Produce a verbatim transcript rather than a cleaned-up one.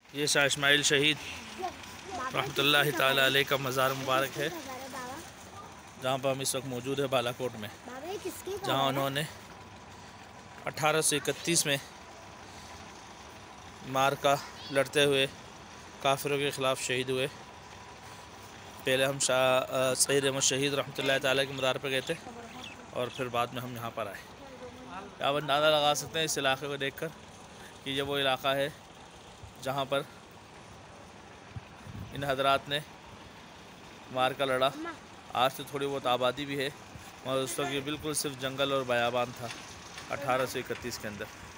ये शाह इस्माइल शहीद रहमतुल्लाहि ताला अलैह का मज़ार मुबारक है, जहाँ पर हम इस वक्त मौजूद है बालाकोट में, जहाँ उन्होंने अठारह सौ इकतीस में मार्का लड़ते हुए काफिरों के ख़िलाफ़ शहीद हुए। पहले हम शाह सैयद अहमद शहीद रहमतुल्लाहि ताला के मज़ार पर गए थे और फिर बाद में हम यहाँ पर आए। आप अंदाज़ा लगा सकते हैं इस इलाके को देखकर कि ये वो इलाका है जहाँ पर इन हजरात ने मार्का लड़ा। आज तो थोड़ी बहुत आबादी भी है, और उस वक्त ये बिल्कुल सिर्फ जंगल और बयाबान था अठारह सौ इकतीस के अंदर।